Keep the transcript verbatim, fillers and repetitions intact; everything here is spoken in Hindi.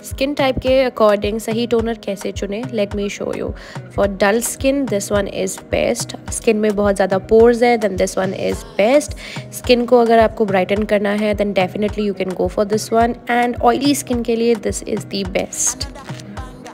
स्किन टाइप के अकॉर्डिंग सही टोनर कैसे चुने, let me show you. For dull skin this one is best. Skin में बहुत ज़्यादा पोर्स है then this one is best. Skin को अगर आपको ब्राइटन करना है then definitely you can go for this one, and oily skin के लिए दिस इज़ द बेस्ट।